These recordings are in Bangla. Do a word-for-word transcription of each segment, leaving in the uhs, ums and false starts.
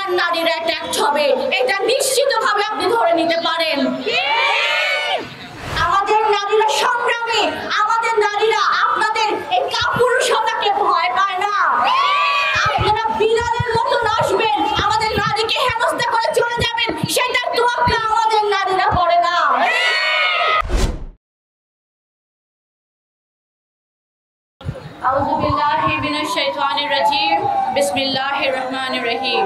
বাংলার নারীরা অ্যাট্যাক্ট হবে, এটা নিশ্চিতভাবে আপনি ধরে নিতে পারেন। আমাদের নারীরা সংগ্রামী, আমাদের নারীরা আপনাদের এই কাপুরুষতাকে ভয় পায় না। আপনারা বিড়ালের মতো আসবেন, আমাদের নারীকে হেনস্থা করে চলে যাবেন, সেটা তোয়াক্কা আমাদের নারীরা করে না। আউযু বিল্লাহি মিনাশ শাইতানির রাজিম, বিসমিল্লাহির রহমানির রহিম।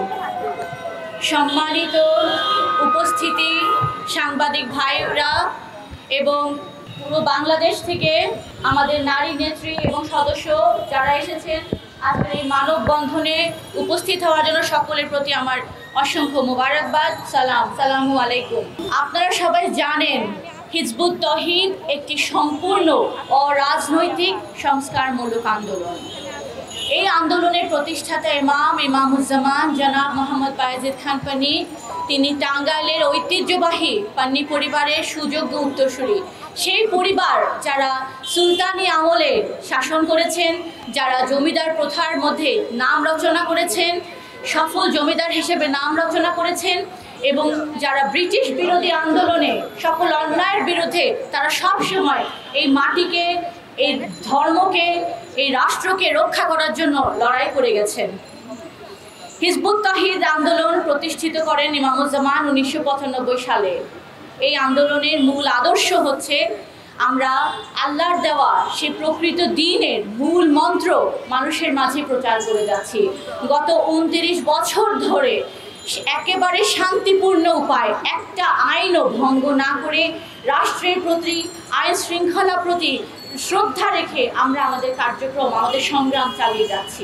সম্মানিত উপস্থিতি, সাংবাদিক ভাইরা এবং পুরো বাংলাদেশ থেকে আমাদের নারী নেত্রী এবং সদস্য যারা এসেছেন আজকের এই মানববন্ধনে উপস্থিত হওয়ার জন্য সকলের প্রতি আমার অসংখ্য মোবারকবাদ। সালাম সালামু আলাইকুম। আপনারা সবাই জানেন হিজবুত তৌহিদ একটি সম্পূর্ণ অরাজনৈতিক সংস্কারমূলক আন্দোলন। এই আন্দোলনের প্রতিষ্ঠাতা ইমাম ইমামুজ্জামান জনাব মোহাম্মদ বায়েজিদ খান পান্নী, তিনি টাঙ্গাইলের ঐতিহ্যবাহী পান্নী পরিবারের সুযোগ্য উত্তরসূরি। সেই পরিবার যারা সুলতানি আমলে শাসন করেছেন, যারা জমিদার প্রথার মধ্যে নাম রচনা করেছেন, সফল জমিদার হিসেবে নাম রচনা করেছেন এবং যারা ব্রিটিশ বিরোধী আন্দোলনে সকল অন্যায়ের বিরুদ্ধে তারা সব সময় এই মাটিকে, এই ধর্মকে, এই রাষ্ট্রকে রক্ষা করার জন্য লড়াই করে গেছেন। হিজবুত তৌহিদ আন্দোলন প্রতিষ্ঠিত করেন ইমামুজ্জামান উনিশশো পঁচানব্বই সালে। এই আন্দোলনের মূল আদর্শ হচ্ছে আমরা আল্লাহর দেওয়া সে প্রকৃত দ্বীনের মূল মন্ত্র মানুষের মাঝে প্রচার করে যাচ্ছি। গত উনত্রিশ বছর ধরে একেবারে শান্তিপূর্ণ উপায়, একটা আইনও ভঙ্গ না করে রাষ্ট্রের প্রতি, আইন শৃঙ্খলা প্রতি শ্রদ্ধা রেখে আমরা আমাদের কার্যক্রম, আমাদের সংগ্রাম চালিয়ে যাচ্ছি।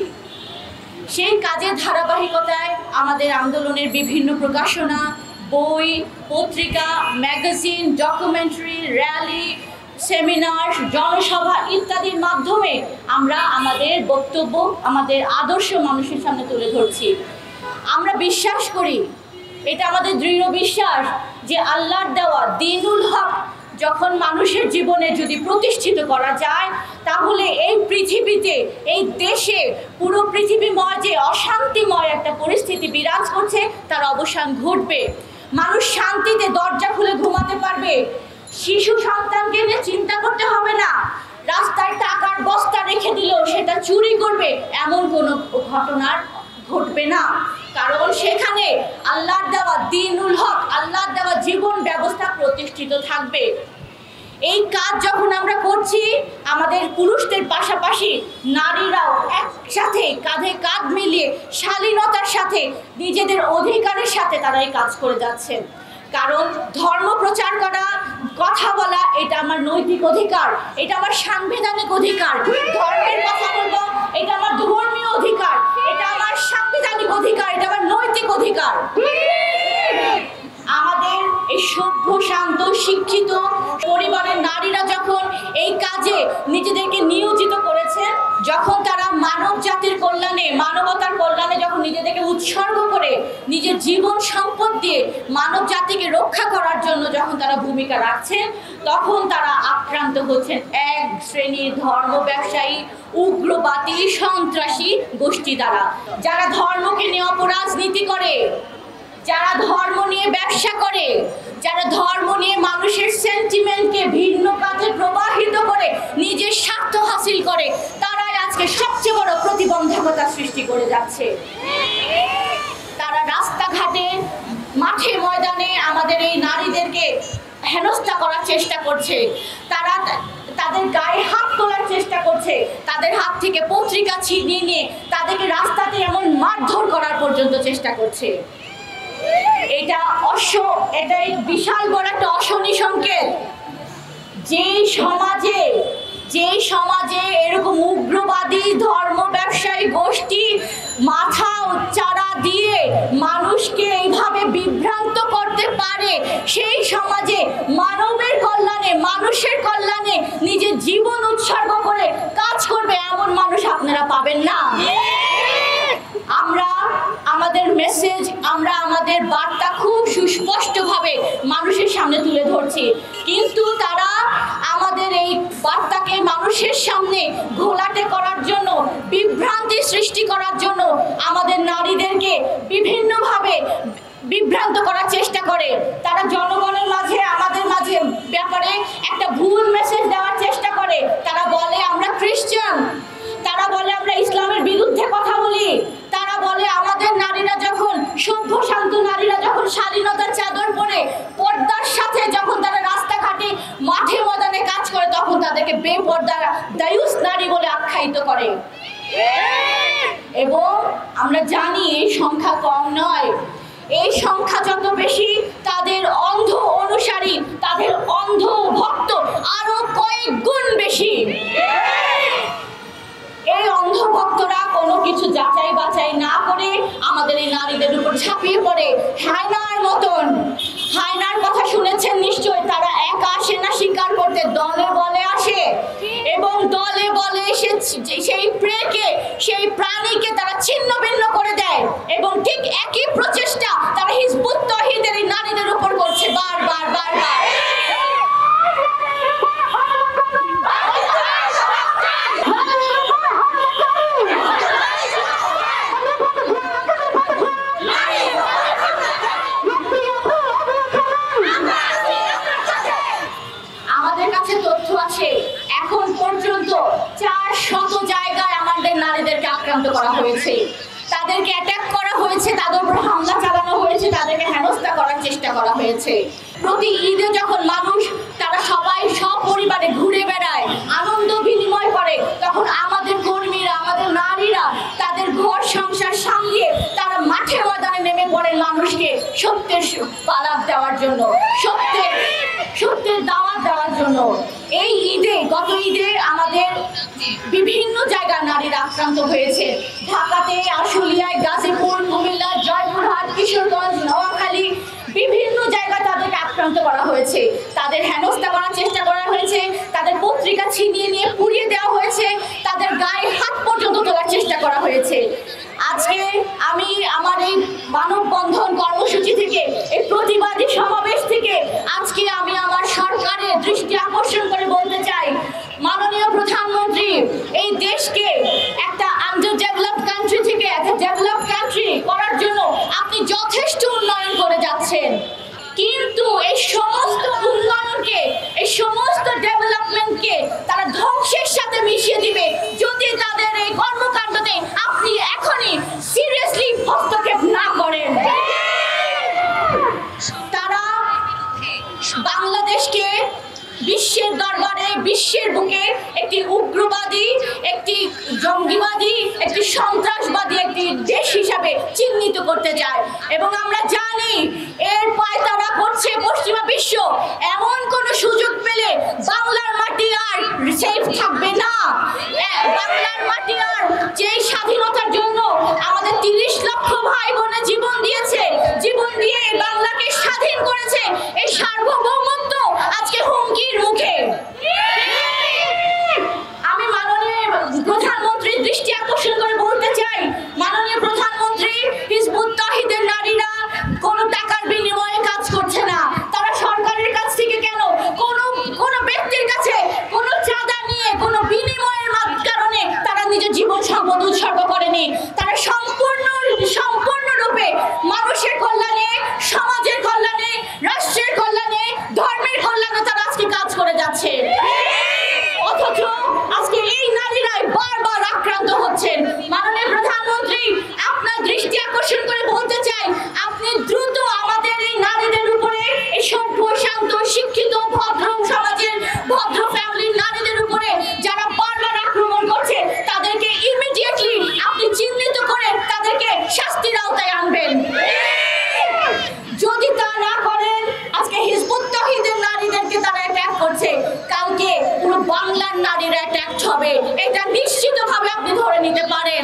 সেই কাজের ধারাবাহিকতায় আমাদের আন্দোলনের বিভিন্ন প্রকাশনা, বই, পত্রিকা, ম্যাগাজিন, ডকুমেন্টারি, র্যালি, সেমিনার, জনসভা ইত্যাদির মাধ্যমে আমরা আমাদের বক্তব্য, আমাদের আদর্শ মানুষের সামনে তুলে ধরছি। আমরা বিশ্বাস করি, এটা আমাদের দৃঢ় বিশ্বাস যে আল্লাহর দেওয়া দ্বীনুল হক যখন মানুষের জীবনে যদি প্রতিষ্ঠিত করা যায়, তাহলে এই পৃথিবীতে, এই দেশে, পুরো পৃথিবীময় যে অশান্তিময় একটা পরিস্থিতি বিরাজ করছে তার অবসান ঘটবে। মানুষ শান্তিতে দরজা খুলে ঘুমাতে পারবে। শিশু সন্তানকে নিয়ে চিন্তা করতে হবে না। রাস্তায় টাকার বস্তা রেখে দিলেও সেটা চুরি করবে, এমন কোনো ঘটনার ঘটবে না। কারণ সেখানে আল্লাহর দেওয়া দ্বীনুল হক, আল্লাহর দেওয়া জীবন ব্যবস্থা প্রতিষ্ঠিত থাকবে। এই কাজ যখন আমরা করছি, আমাদের পুরুষদের পাশাপাশি নারীরাও একসাথে কাঁধে কাঁধ মিলিয়ে শালীনতার সাথে নিজেদের অধিকারের সাথে তারা এই কাজ করে যাচ্ছেন। কারণ ধর্ম প্রচার করা, কথা বলা, এটা আমার নৈতিক অধিকার, এটা আমার সাংবিধানিক অধিকার। ধর্মের কথা বলবো, এটা আমার ধর্মীয় অধিকার, এটা আমার সাংবিধানিক অধিকার, এটা আমার নৈতিক অধিকার। আমাদের এই সভ্য, শান্ত, শিক্ষিত পরিবারের নারীরা যখন এই কাজে নিজেদেরকে নিয়োজিত করেছেন, যখন তারা মানব জাতির কল্যাণে, মানবতার কল্যাণে যখন নিজেদেরকে উৎসর্গ করে নিজের জীবন সম্পদ দিয়ে মানব জাতিকে রক্ষা করার জন্য যখন তারা ভূমিকা রাখছেন, তখন তারা আক্রান্ত হচ্ছেন এক শ্রেণীর ধর্ম ব্যবসায়ী, উগ্রবাদী, সন্ত্রাসী গোষ্ঠী দ্বারা, যারা ধর্মকে নিয়ে অপরাজনীতি করে, যারা ধর্ম নিয়ে ব্যবসা করে, যারা ধর্ম নিয়ে মানুষের সেন্টিমেন্টকে ভিন্ন কাজে প্রবাহিত করে নিজের স্বার্থ হাসিল করে, তারাই আজকে সবচেয়ে বড় প্রতিবন্ধকতা সৃষ্টি করে যাচ্ছে। তারা রাস্তাঘাটে, মাঠে ময়দানে আমাদের এই নারীদেরকে হেনস্থা করার চেষ্টা করছে। তারা তাদের গায়ে হাত তোলার চেষ্টা করছে, তাদের হাত থেকে পত্রিকা ছিনিয়ে নিয়ে তাদেরকে রাস্তাতে এমন মারধর করার পর্যন্ত চেষ্টা করছে। এটা অশ্ব এটা বিশাল বড় একটা অশনি সংকেত। যে সমাজে যে সমাজে এরকম উগ্রবাদী ধর্ম ব্যবসায়ী গোষ্ঠী মাথা চারা দিয়ে মানুষকে এইভাবে বিভ্রান্ত করতে পারে, সেই সমাজে মানবের কল্যাণে, মানুষের কল্যাণে নিজের জীবন উৎসর্গ করে কাজ করবে এমন মানুষ আপনারা পাবেন না। আমরা আমাদের মেসেজ, আমরা আমাদের বার্তা খুব সুস্পষ্টভাবে মানুষের সামনে তুলে ধরছি, কিন্তু তারা আমাদের এই বার্তাকে মানুষের সামনে ঘোলাটে করার অশান্তি সৃষ্টি করার জন্য আমাদের নারীদেরকে বিভিন্নভাবে বিভ্রান্ত করার চেষ্টা করে। তারা জনগণের মাঝে আমাদের মাঝে ব্যাপারে একটা ভুল মেসেজ দেওয়ার চেষ্টা করে। তারা বলে আমরা খ্রিস্টান, তারা বলে আমরা ইসলামের বিরুদ্ধে কথা বলি, তারা বলে আমাদের নারীরা যখন সভ্য শান্ত নারীরা যখন স্বাধীনতার চাদর পরে পর্দার সাথে যখন তারা রাস্তাঘাটে মাঠে ময়দানে কাজ করে তখন তাদেরকে বেপর্দা দায়ুস নারী বলে আখ্যায়িত করে। এবং আমরা জানি এই সংখ্যা কম নয়, এই সংখ্যা যত বেশি তাদের অন্ধ অনুসারী, তাদের অন্ধ ভক্ত আরো কয়েক গুণ বেশি। এই অন্ধ ভক্তরা কোনো কিছু যাচাই বাছাই না করে আমাদের এই নারীদের উপর ঝাঁপিয়ে পড়ে হায়নার মতন। হায়নার কথা শুনেছেন নিশ্চয়, তারা একা আসে না শিকার করতে, দলে বলে আসে এবং দলে বলে এসে সেই প্রেকে সেই প্রাণীকে তারা ছিন্ন ভিন্ন করে দেয়। এবং ঠিক একই প্রচেষ্টা তারা হিজবুত তৌহিদের এই নারীদের উপর করছে বারবার বারবার। আমাদের কাছে তথ্য আছে এখন পর্যন্ত চার শত জায়গায় আমাদের নারীদেরকে আক্রান্ত করা হয়েছে, তাদেরকে অ্যাটাক করা হয়েছে, তাদের উপর হামলা চালানো হয়েছে, তাদেরকে হেনস্থা করার চেষ্টা করা হয়েছে। প্রতি ঈদে যখন মানুষ তারা সবাই সব পরিবারে ঘুরে বেড়ায়, আনন্দ বিনিময় করে, তখন আমাদের কর্মীরা আমাদের নারীরা তাদের ঘর সংসার সামলিয়ে তারা মাঠে ময়দানে নেমে পড়েন মানুষকে সত্যের পালাপ দেওয়ার জন্য, সত্যের সত্যের দাওয়াত দেওয়ার জন্য। এই ঈদে গত ঈদে আমাদের বিভিন্ন জায়গায় নারীরা আক্রান্ত হয়েছে। ঢাকাতে, আশুলিয়ায়, গাজীপুর, কুমিল্লা, জয়পুরহাট, কিশোরগঞ্জ, নোয়াখালী বিভিন্ন জায়গায় তাদেরকে আক্রান্ত করা হয়েছে, তাদের হেনস্থা করার চেষ্টা করা হয়েছে, তাদের পত্রিকা ছিনিয়ে নিয়ে পুড়িয়ে দেওয়া হয়েছে, তাদের গায়ে হাত পর্যন্ত তোলার চেষ্টা করা হয়েছে। আজকে আমি আমার এই মানববন্ধন কর্মসূচি থেকে, এই প্রতিবাদী সমাবেশ থেকে আজকে আমি আমার সরকারের দৃষ্টি আকর্ষণ করে বলতে চাই, মাননীয় প্রধানমন্ত্রী, এই দেশকে একটা আন্ডার ডেভেলপড কান্ট্রি থেকে একটা ডেভেলপড কান্ট্রি করার জন্য আপনি যথেষ্ট উন্নয়ন করে যাচ্ছেন, কিন্তু এই সমস্ত উন্নয়নকে, এই সমস্ত ডেভেলপমেন্টকে তারা ধ্বংসের সাথে মিশিয়ে দিবে যদি তাদের এই কর্মকাণ্ডতে আপনি এখনই সিরিয়াসলি হস্তক্ষেপ না করেন। তারা বাংলাদেশকে বিশ্বের দরবারে, বিশ্বের বুকে একটি উগ্রবাদী, একটি জঙ্গিবাদী, একটি সন্ত্রাসবাদী একটি দেশ হিসাবে চিহ্নিত করতে চায় এবং আমরা জানি এর পায়তারা করছে পশ্চিমা বিশ্ব। এমন কোন সুযোগ পেলে বাংলার মাটি আর সেফ থাকবে না। বাংলার মাটি আর যে স্বাধীনতার জন্য আমাদের তিরিশ লক্ষ ভাই বোনে জীবন দিয়েছে, জীবন দিয়ে বাংলাকে স্বাধীন করেছে, এই সার্বভৌমত্ব আজকে হুমকির মুখে। আমি মাননীয় প্রধানমন্ত্রীর দৃষ্টি আকর্ষণ করে বলতে চাই, মাননীয় প্রধানমন্ত্রী, হিজবুত তৌহিদের নারীরা কোনো টাকার বিনিময়ে কাজ করছে না। তারা সরকারের কাছ থেকে কেন কোনো কোনো ব্যক্তির কাছে কোনো চাঁদা নিয়ে কোনো বিনিময়ের কারণে তারা নিজের জীবন সম্পদ উৎসর্গ করেনি। তারা সম্পূর্ণ সম্পূর্ণরূপে মানুষের কল্যাণে, সমাজের কল্যাণে, রাষ্ট্রের কল্যাণে, ধর্মের কল্যাণে তারা আজকে কাজ করে যাচ্ছে। অথচ আজকে এই নারীরাই বারবার আক্রান্ত হচ্ছেন। মাননীয় প্রধানমন্ত্রী, আপনার দৃষ্টি আকর্ষণ করে বলতে চাই, আপনি দ্রুত আমাদের এই নারীদের উপরে, এই সভ্য শান্ত শিক্ষিত ভদ্র সমাজের ভদ্র ফ্যামিলির নারীদের উপরে যারা বারবার আক্রমণ করছে তাদেরকে ইমিডিয়েটলি আপনি চিহ্নিত করে তাদেরকে শাস্তির আওতায় আনবেন। যদি তা না করেন, আজকে হিজবুত তৌহিদের নারীদেরকে তারা অ্যাটাক করছে, কালকে পুরো বাংলার নারীরা অ্যাটাক হবে, এটা নিশ্চিতভাবে আপনি ধরে নিতে পারেন।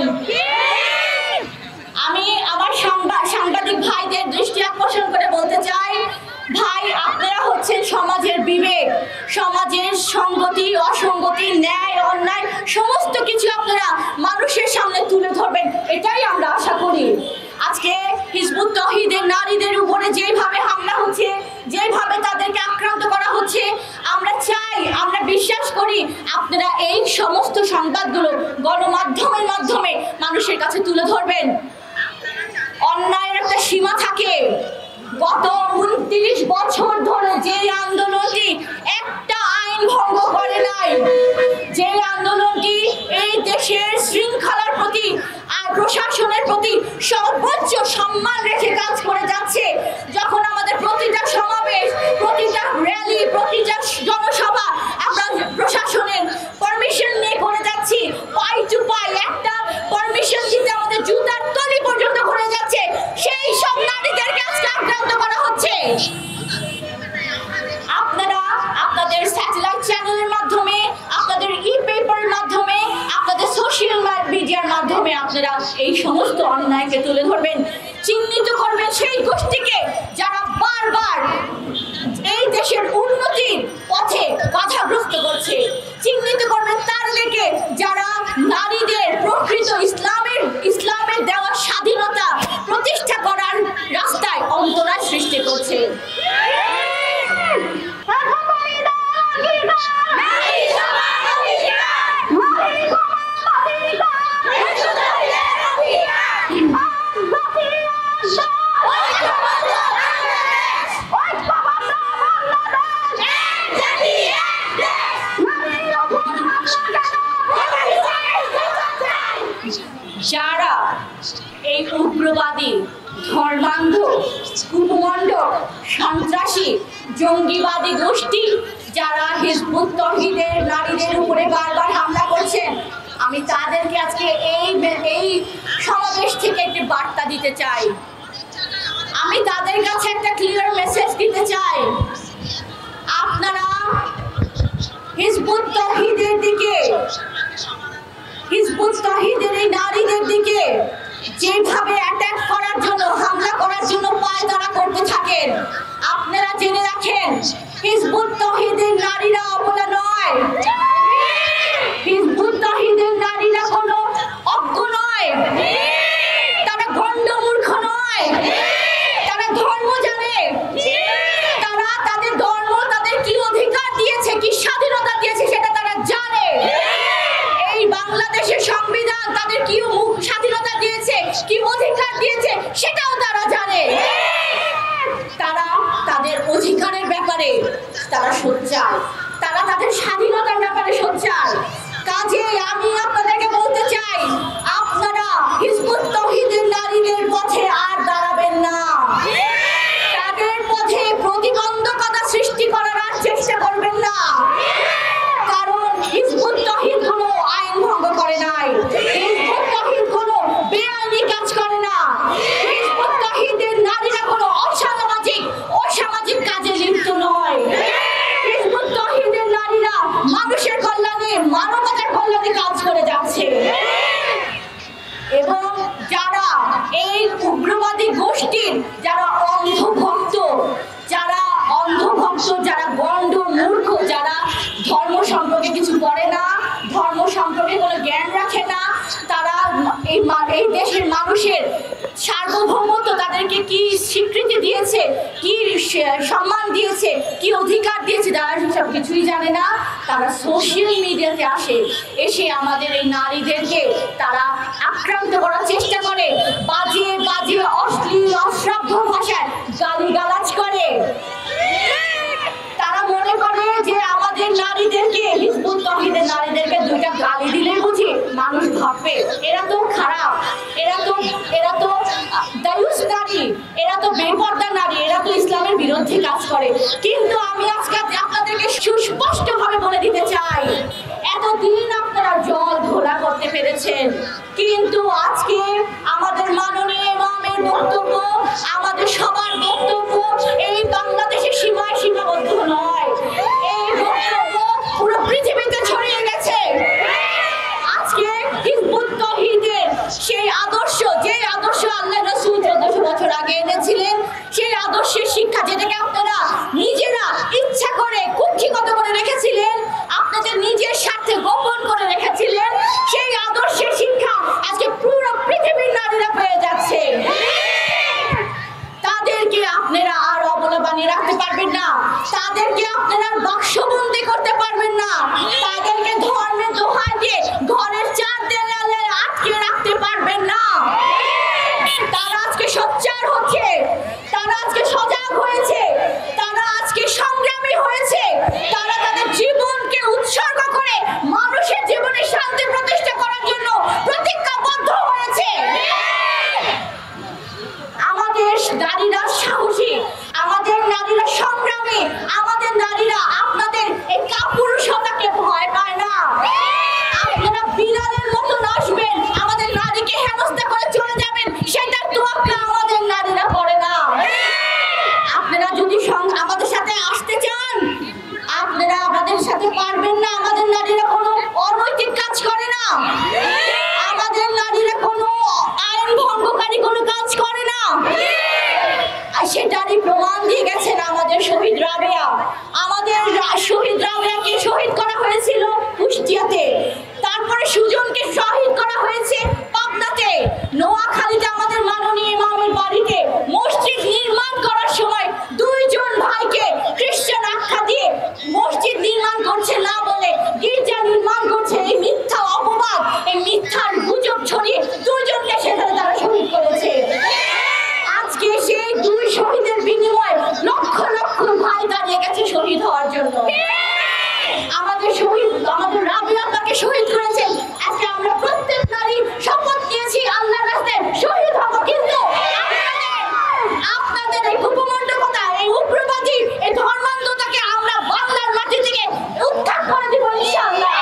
আমি আমার সাংবাদিক ভাইদের দৃষ্টি আকর্ষণ করে বলতে চাই, ভাই আপনারা হচ্ছেন সমাজের বিবেক, সমাজের সংগতি অসঙ্গতি, ন্যায় অন্যায় সমস্ত কিছু আপনারা মানুষের সামনে তুলে ধরবেন, এটাই আমরা আশা করি। আজকে হিজবুত তৌহিদের নারীদের উপরে যেভাবে হামলা হচ্ছে, যেভাবে তাদেরকে আক্রান্ত করা হচ্ছে, আমরা চাই আমরা বিশ্বাস করি আপনারা এই সমস্ত সংবাদগুলো গণমাধ্যমের মাধ্যমে মানুষের কাছে তুলে ধরবেন। অন্যায়ের একটা সীমা থাকে। গত উনত্রিশ বছর ধরে যে আন্দোলনটি একটা আইন ভঙ্গ করে নাই, যে আন্দোলনটি এই দেশের শৃঙ্খলার প্রতি আর প্রশাসনের প্রতি সর্বোচ্চ সম্মান রেখে কাজ করে যাচ্ছে, যখন আমাদের প্রতিটা সমাবেশ, প্রতিটা র্যালি, প্রতিটা জনসভা আমরা প্রশাসনের পারমিশন নিয়ে করে যাচ্ছি, পাই টু পাই একটা পারমিশন দিতে আমাদের জুতার তলি পর্যন্ত করে যাচ্ছে, সেই সব নারীদেরকে আজকে আক্রান্ত করা হচ্ছে। আপনারা আপনাদের স্যাটেলাইট চ্যানেলের মাধ্যমে, আপনাদের ই পেপারের মাধ্যমে, আপনাদের সোশ্যাল মিডিয়ার মাধ্যমে আপনারা এই সমস্ত অন্যায়কে তুলে ধরবেন, চিহ্নিত করবেন সেই গোষ্ঠীকে যারা বারবার এই দেশের উন্নতির পথে বাধাগ্রস্ত করছে, চিহ্নিত করবেন তাদেরকে যারা নারীদের প্রকৃত ইসলামের ইসলামের দেওয়া স্বাধীনতা প্রতিষ্ঠা করার রাস্তায় অন্তরায় সৃষ্টি করছে। যারা এই উগ্রবাদী, ধর্মান্ধ, কুপমণ্ডল, সন্ত্রাসী, জঙ্গিবাদী গোষ্ঠী যারা হিজবুত তৌহিদের নারীদের উপরে বারবার হামলা করছেন, আমি তাদেরকে আজকে এই এই সমাবেশ থেকে একটি বার্তা দিতে চাই। আমি তাদের কাছে একটা ক্লিয়ার মেসেজ দিতে চাই। আপনারা হিজবুত তৌহিদের দিকে, হিজবুত তৌহিদের এই নারীদের দিকে যেভাবে অ্যাটাক করার জন্য, হামলা করার জন্য পায়তারা করতে থাকেন, আপনারা জেনে রাখেন হিজবুত তৌহিদের নারীরা অবলা নয়, হিজবুত তৌহিদের নারীরা কোনো অজ্ঞ নয়, তারা গণ্ড মূর্খ নয়, তারা ধর্ম জানে, তারা তাদের ধর্ম তাদের কি অধিকার দিয়েছে, কি স্বাধীনতা দিয়েছে সেটা তারা জানে। এই বাংলাদেশের সংবিধান তাদের কি স্বাধীনতা দিয়েছে, কি অধিকার দিয়েছে সেটাও তারা জানে। তারা তাদের অধিকারের ব্যাপারে তারা সোচ্চার, তারা তাদের স্বাধীনতার ব্যাপারে সোচ্চার। কাজে আমি আপনাদেরকে বলতে চাই, আপনারা হিজবুত তৌহিদের নারীদের পথে আর দাঁড়াবেন না, তাদের পথে প্রতিবন্ধকতা সৃষ্টি করার আর চেষ্টা করবেন না, কারণ হিজবুত তৌহিদ কোনো আইন ভঙ্গ করে নাই, হিজবুত তৌহিদ কোনো বেআইনি কাজ করে না, হিজবুত তৌহিদের নারীরা কোনো অসামাজিক অসামাজিক কাজে লিপ্ত নয়, হিজবুত তৌহিদের নারীরা মানুষের কল্যাণে, মানবতার কল্যাণে কাজ করে যাচ্ছে। এবং যারা এই উগ্রবাদী গোষ্ঠীর যারা অন্ধভক্ত, যারা অন্ধভক্ত, যারা গণ্ড মূর্খ, যারা ধর্ম সম্পর্কে কিছু পড়ে না, ধর্ম সম্পর্কে কোনো জ্ঞান রাখে না, তারা এই এই দেশের মানুষের সার্বভৌমত্ব তাদেরকে কি স্বীকৃতি দিয়েছে, কি সম্মান দিয়েছে, কি অধিকার দিয়েছে, তারা সব কিছুই জানে না। তারা সোশ্যাল মিডিয়াতে আসে, এসে আমাদের এই নারীদেরকে তারা আক্রান্ত করার চেষ্টা করে, বাজিয়ে বাজিয়ে অশ্লীল অশ্রাব্য ভাষায় গালিগালাজ করে। তারা মনে করে যে আমাদের নারীদেরকে, হিজবুত তৌহিদের নারীদেরকে দুইটা গালি দিলে বুঝি মানুষ ভাববে এরা তো খারাপ, এরা তো এরা তো দায়ুস নারী, এরা তো বেপর্দা নারী, এরা তো ইসলামের বিরুদ্ধে কাজ করে। কিন্তু আমি আজকে আপনাদেরকে সুস্পষ্টভাবে বলে দিতে চাই, এতদিন আপনারা জল ঘোলা করতে পেরেছেন, কিন্তু আজকে আমাদের মাননীয় ইমামের বক্তব্য, আমাদের সবার বক্তব্য এই বাংলাদেশের সীমায় সীমাবদ্ধ নয়, এই বক্তব্য পুরো পৃথিবীতে ছড়িয়ে গেছে। আজকে হিজবুত তৌহিদের সেই আদর্শ, যে আদর্শ আল্লাহ রাসূল চোদ্দশো বছর আগে এনেছিলেন, সেই আদর্শের শিক্ষা যেটাকে আপনারা নিজেরা ইচ্ছা করে কুক্ষিগত করে রেখেছিলেন, আপনাদের নিজের স্বার্থে গোপন করে রেখেছিলেন, সেই আদর্শের শিক্ষা আজকে পুরো পৃথিবীর নারীরা পেয়ে যাচ্ছে। তাদেরকে আপনারা আর অবলা বানিয়ে মিথ্যার গুজব ছড়িয়ে দুইজনকে সেখানে তারা শহীদ করেছে। আজকে সেই দুই শহীদের বিনিময়ে লক্ষ লক্ষ ভাই দাঁড়িয়ে গেছে শহীদ হওয়ার জন্য। আমাদের শহীদ আমাদের রাবিয়া আপাকে শহীদ করেছেন। আজকে আমরা প্রত্যেক নারী শপথ নিয়েছি আল্লাহর রাস্তায় শহীদ হব, কিন্তু আপনাদের এই কুপমণ্ডলতা, এই উগ্রবাদী, এই ধর্মান্ধতাকে আমরা বাংলার মাটি থেকে উৎখাত করে দিব ইনশাআল্লাহ।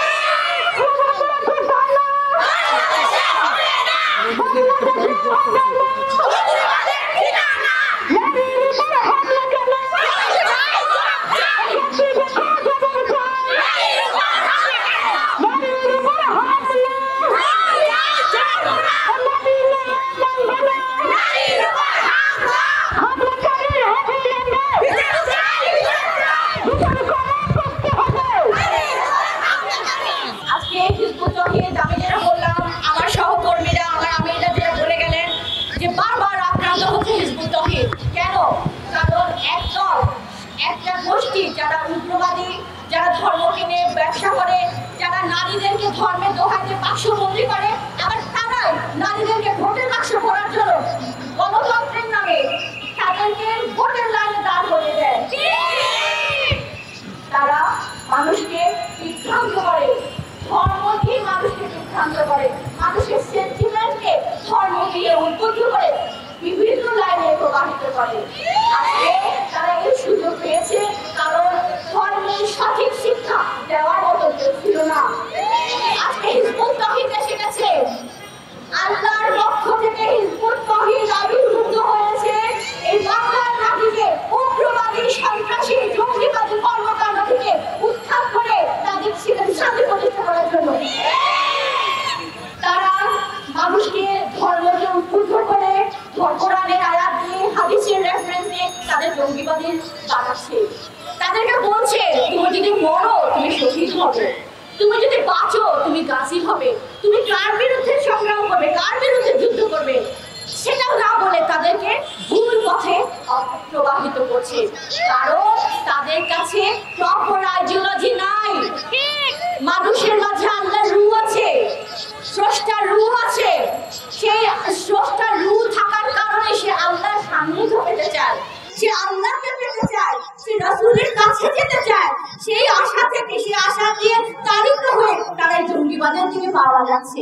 যারা উগ্রবাদী, যারা ধর্মকে নিয়ে ব্যবসা করে, যারা নারীদেরকে ধর্মের দোহাইতে বাক্সবন্দি করে, আবার তারাই নারীদেরকে ভোটের বাক্স ভরার জন্য গণতন্ত্রের নামে তাদেরকে ভোটের লাইনে দাঁড় করে দেয়। তারা মানুষকে বিভ্রান্ত করে, ধর্ম দিয়ে মানুষকে বিভ্রান্ত করে, মানুষের সেন্টিমেন্টকে ধর্ম দিয়ে উদ্বুদ্ধ করে বিভিন্ন লাইনে প্রবাহিত করে। আজকে তারা এই সুযোগ পেয়েছে কারণ ধর্মের সঠিক শিক্ষা দেওয়ার মতো কেউ ছিল না। আজকে হিজবুত তাওহীদ এসে গেছে, আল্লাহর পক্ষ থেকে হিজবুত তাওহীদ আবির্ভূত হয়েছে এই বাংলার মাটিকে উগ্রবাদী, সন্ত্রাসী, জঙ্গিবাদী কর্মকাণ্ড থেকে উৎখাত করে তাদের শান্তি প্রতিষ্ঠা করার জন্য। তারা মানুষকে ধর্মকে উদ্বুদ্ধ করে কোরআনের আয়াত দিয়ে, হাদিসের রেফারেন্স দিয়ে তাদের জঙ্গিবাদী বানাচ্ছে। তাদেরকে বলছে তুমি যদি মরো তুমি শহীদ হবে, তুমি যদি বাঁচো তুমি গাজী হবে, তুমি কার বিরুদ্ধে সংগ্রাম করবে, কার বিরুদ্ধে যুদ্ধ করবে সেটাও না বলে তাদেরকে ভুল পথে প্রবাহিত করছে। কারণ তাদের কাছে প্রপার আইডিওলজি নাই। মানুষের মাঝে আল্লাহর রূহ আছে, স্রষ্টার রূহ আছে, সেই স্রষ্টার রূহ থাকার কারণে সে আল্লাহর সান্নিধ্য পেতে চায়, সে আল্লাহকে পেতে চায়, সে রাসূলের কাছে যেতে চায়। সেই আশা থেকে, সেই আশা দিয়ে তাড়িত হয়ে তারা জঙ্গিবাদের দিকে পাওয়া যাচ্ছে।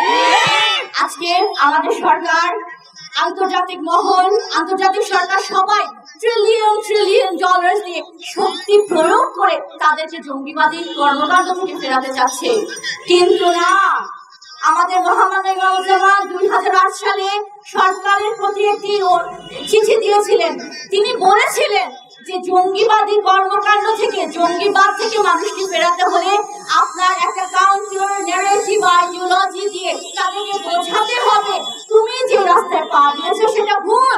আজকে আমাদের সরকার, আন্তর্জাতিক মহল, আন্তর্জাতিক সরকার সবাই ট্রিলিয়ন ট্রিলিয়ন ডলার দিয়ে শক্তি প্রয়োগ করে তাদেরকে জঙ্গিবাদী কর্মকাণ্ড থেকে ফেরাতে চাচ্ছে, কিন্তু না। আমাদের মহামান্য গৌজামান দুই হাজার আট সালে সরকারের প্রতি একটি চিঠি দিয়েছিলেন। তিনি বলেছিলেন যে জঙ্গিবাদী কর্মকাণ্ড থেকে, জঙ্গিবাদ থেকে মানুষকে ফেরাতে হলে আপনার একটা কাউন্টার ন্যারেটিভ আইডিওলজি দিয়ে তাদেরকে বোঝাতে হবে তুমি যে রাস্তায় পা দিয়েছো সেটা ভুল।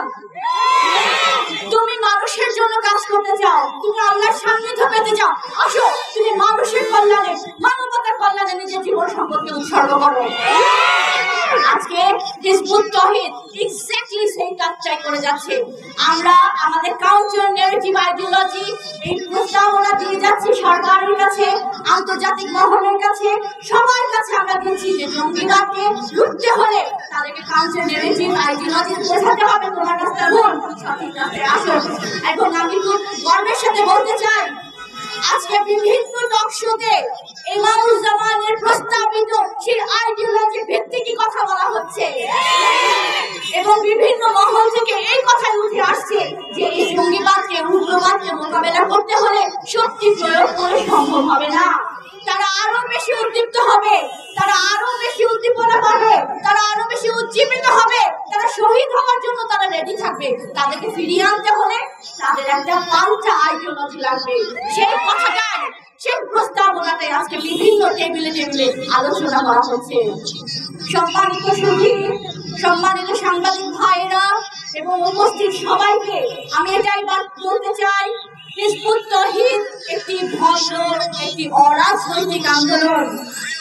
তুমি মানুষের জন্য কাজ করতে চাও, তুমি আল্লাহর সান্নিধ্য পেতে চাও, আসো তুমি মানুষের কল্যাণে, মানবতার কল্যাণে নিজের জীবন সম্পর্কে উৎসর্গ করো। আজকে হিজবুত তাওহীদ এক্স্যাক্টলি সেই কাজটাই করে যাচ্ছে। আমরা আমাদের কাউন্টার ন্যারেটিভ আইডিওলজি এই প্রস্তাবনা দিয়ে যাচ্ছি সরকারের কাছে, আন্তর্জাতিক মহলের কাছে, সবার কাছে আমরা দিচ্ছি যে জঙ্গিবাদকে রুখতে হলে তাদেরকে কাউন্টার ন্যারেটিভ আইডিওলজি বোঝাতে হবে তোমার রাস্তা ভুল, সঠিক রাস্তায় আসো। এখন আমি খুব গর্বের সাথে বলতে চাই আজকে বিভিন্ন টক শোতে ইমামুজ্জামানের প্রস্তাবিত সেই আইডিওলজি ভিত্তিক কথা বলা হচ্ছে এবং বিভিন্ন মহল থেকে এই কথাই উঠে আসছে যে এই জঙ্গিবাদকে, উগ্রবাদকে মোকাবেলা করতে হলে শক্তি প্রয়োগ করে সম্ভব হবে না। তারা আরো বেশি উদ্দীপ্ত হবে, তারা আরো বেশি উদ্দীপনা পাবে, তারা আরো বেশি উজ্জীবিত হবে, তারা শহীদ হওয়ার জন্য তারা রেডি থাকবে। তাদেরকে ফিরিয়ে আনতে হলে তাদের একটা পাল্টা আইডিওলজি লাগবে। সেই কথাটাই, সেই প্রস্তাবনাতে আজকে বিভিন্ন টেবিলে টেবিলে আলোচনা করা হচ্ছে। সম্মানিত সুধী, সম্মানিত সাংবাদিক ভাইয়েরা এবং উপস্থিত সবাইকে আমি এটাই বলতে চাই, হিজবুত তাওহীদ একটি ভদ্র, একটি অরাজনৈতিক আন্দোলন।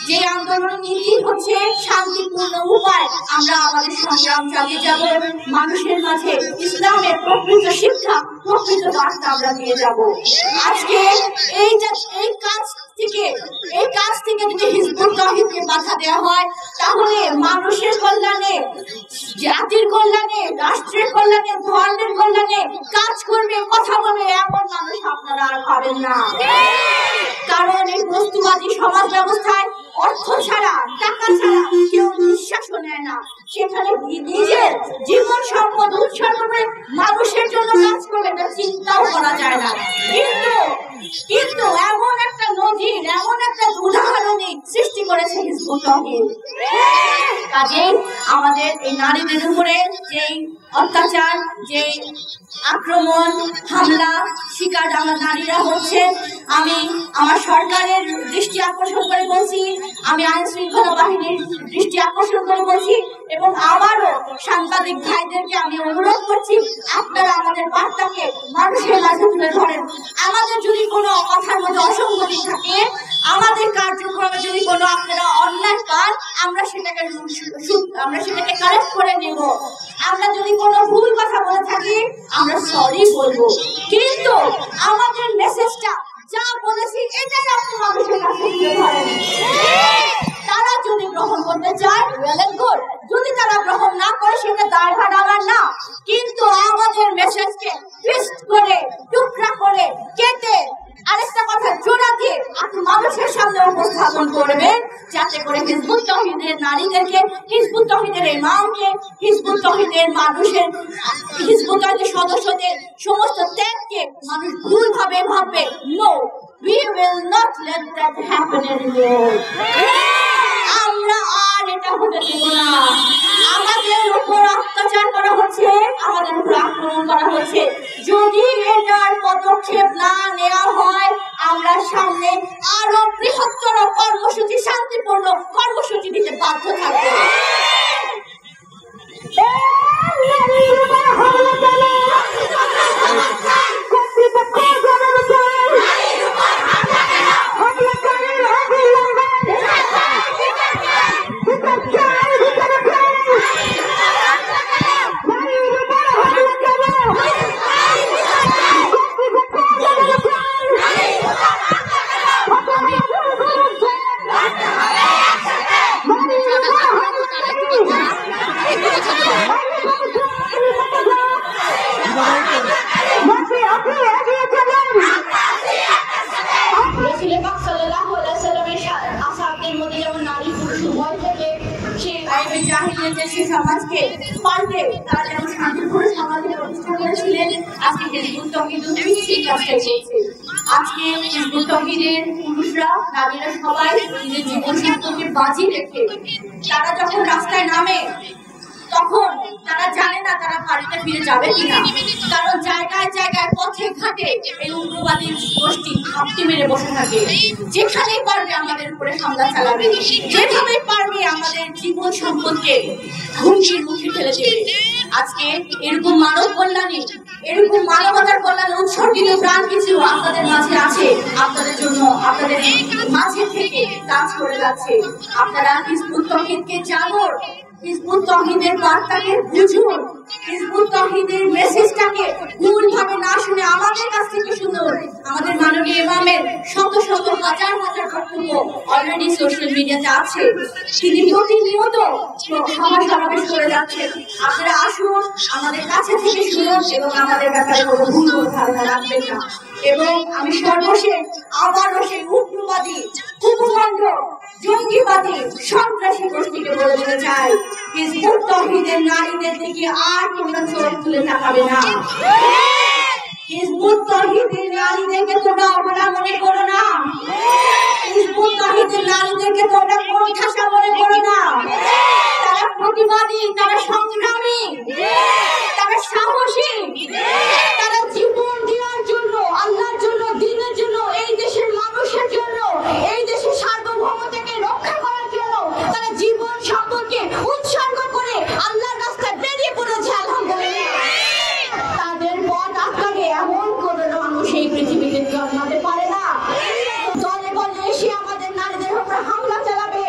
যে আন্দোলনের নীতি হচ্ছে শান্তিপূর্ণ উপায়, আমরা আমাদের সংগ্রাম চালিয়ে যাব, মানুষের মাঝে ইসলামের প্রকৃত শিক্ষা, প্রকৃত বার্তা আমরা দিয়ে যাব। আজকে এই এই কাজ থেকে এই কাজ থেকে যদি হিজবুত তাওহীদকে বাধা দেওয়া হয়, তাহলে মানুষের কল্যাণে, জাতির কল্যাণে, রাষ্ট্রের কল্যাণে, ধর্মের কল্যাণে কাজ করবে, কথা বলবে এমন মানুষ আপনারা আর পাবেন না। কারণ এই বস্তুবাদী সমাজ ব্যবস্থায় অর্থ ছাড়া, টাকা ছাড়া কেউ নিঃশ্বাসও নেয় না। সেখানে নিজের জীবন সম্পদ উৎসর্গ করে মানুষের জন্য কাজ করবে, এটা চিন্তাও করা যায় না। কিন্তু কিন্তু এমন একটা নজির, এমন একটা উদাহরণই সৃষ্টি করেছে হিজবুত তাওহীদ। কাজেই আমাদের এই নারীদের উপরে যেই অত্যাচার, যে আক্রমণ, হামলা শিকার আমার নারীরা হচ্ছে, আমি আমার সরকারের দৃষ্টি আকর্ষণ করে বলছি, আমি আইন শৃঙ্খলা বাহিনীর দৃষ্টি আকর্ষণ করে বলছি, এবং আবারও সাংবাদিক ভাইদেরকে আমি অনুরোধ করছি, আপনারা আমাদের বার্তাকে মানুষের মাঝে তুলে ধরেন। আমাদের যদি কোনো কথার মধ্যে অসঙ্গতি থাকে, আমাদের কার্যক্রমে যদি কোনো আপনারা অন্যায় পান, আমরা সেটাকে আমরা সেটাকে কারেক্ট করে নেব। আমরা যদি কোনো ভুল কথা বলে থাকি, আমরা সরি বলবো, কিন্তু আমাদের মেসেজটা যা বলেছি এটাই আপনি মানুষের কাছে তুলে ধরেন। তারা যদি গ্রহণ করতে চায়, ওয়েল এন্ড গুড। যদি তারা গ্রহণ না করে, সেটা দায়ভার আমার না। কিন্তু আমাদের মেসেজকে টুইস্ট করে, টুকরা করে, কেটে আরেকটা কথা জোড়া দিয়ে আপনি মানুষের সামনে উপস্থাপন করবেন, যাতে করে হিজবুত তাওহীদের নারীদেরকে, হিজবুত তাওহীদের ইমামকে, হিজবুত তাওহীদের মানুষের, হিজবুত তাওহীদের সদস্যদের সমস্ত ত্যাগকে মানুষ ভুলভাবে ভাববে। No, we will not let that happen anymore. আমরা আর এটা হতে দেব না। আমাদের উপর অত্যাচার করা হচ্ছে, আমাদের উপর আক্রমণ করা হচ্ছে। যদি এটার পদক্ষেপ না নেওয়া হয়, আমরা সামনে আরো বৃহত্তর কর্মসূচি, শান্তিপূর্ণ কর্মসূচি দিতে বাধ্য থাকবো। সমাজকে পাল্টে তারা যেমন শান্তিপূর্ণ সমাজের প্রতিষ্ঠা করেছিলেন, আজকে হিজবুত তাওহীদ সেই কাজটাই করছে। আজকে হিজবুত তাওহীদের পুরুষরা, নারীরা সবাই নিজের জীবন সম্পর্কে বাজি রেখে তারা যখন রাস্তায় নামে, তখন তারা জানে না তারা বাড়িতে ফিরে যাবে কিনা। কারণ জায়গায় জায়গায়, পথে ঘাটে এই উগ্রবাদী গোষ্ঠী ঘাপটি মেরে বসে থাকে। যেখানেই পারবে আমাদের উপরে হামলা চালাবে, যেভাবেই পারবে আমাদের জীবন সম্পদকে হুমকির মুখে ফেলে দেবে। আজকে এরকম মানব কল্যাণী, এরকম মানবতার কল্যাণে উৎসর্গিত প্রাণ কিছু আপনাদের মাঝে আছে, আপনাদের জন্য, আপনাদের মাঝে থেকে কাজ করে যাচ্ছে। আপনারা হিজবুত তাওহীদকে জানুন, হিজবুত তাওহীদের বার্তাকে বুঝুন, হিজবুত তাওহীদের মেসেজটাকে ভুলভাবে না শুনে আমাদের কাছ থেকে শুনুন। আমাদের মাননীয় ইমামের শত শত হাজার হাজার বক্তব্য অলরেডি সোশ্যাল মিডিয়াতে আছে, তিনি প্রতিনিয়ত সভা সমাবেশ করে যাচ্ছেন। আপনারা আসুন, আমাদের কাছে থেকে শুনুন এবং আমাদের ব্যাপারে কোনো ভুল ধারণা রাখবেন না। এবং আমি সর্বশেষ আবারও সেই উগ্রবাদী, কুমন্ড, জঙ্গিবাদী, সন্ত্রাসী গোষ্ঠীকে বলে দিতে চাই, হিজবুত তাওহীদের নারীদের দিকে আর তোমরা চোখ তুলে তাকাবে না। হিজবুত তাওহীদের নারীদেরকে তোমরা অবলা মনে করো না। হিজবুত তাওহীদের নারীদেরকে তোমরা কোণঠাসা মনে করো না। তারা প্রতিবাদী, তারা সংগ্রামী, তারা সাহসী, তারা জীবন দেওয়ার জন্য, আল্লাহর জন্য, দ্বীনের জন্য, এই দেশের মানুষের জন্য, এই দেশের সার্বভৌমতাকে রক্ষা করার জন্য তারা জীবন সম্পর্কে উৎসর্গ করে আল্লাহর রাস্তায় বেরিয়ে পড়েছে। আলহামদুলিল্লাহ, তাদের পথ আটকাবে এমন কোন মানুষ এই পৃথিবীতে জন্মাতে পারে না। দলে বলে এসে আমাদের নারীদের উপর হামলা চালাবে,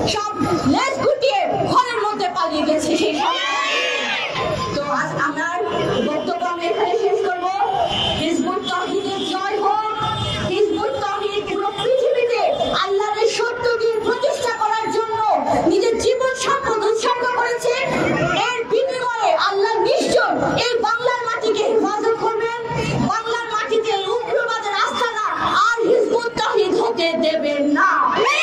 সব লেজ গুটিয়ে ঘরের মধ্যে পালিয়ে গেছে সেই সব। তো আজ আমার বক্তব্য আমি এখানে শেষ করবো। হিজবুত তাওহীদের জয় হোক। হিজবুত তাওহীদ পুরো পৃথিবীতে আল্লাহর সত্য দিন প্রতিষ্ঠা করার জন্য নিজের জীবন সম্পদ উৎসর্গ করেছে। এর বিনিময়ে আল্লাহ নিশ্চয় এই বাংলার মাটিকে হেফাজত করবেন। বাংলার মাটিতে উগ্রবাদের আস্তানা আর হিজবুত তাওহীদ হতে দেবেন না।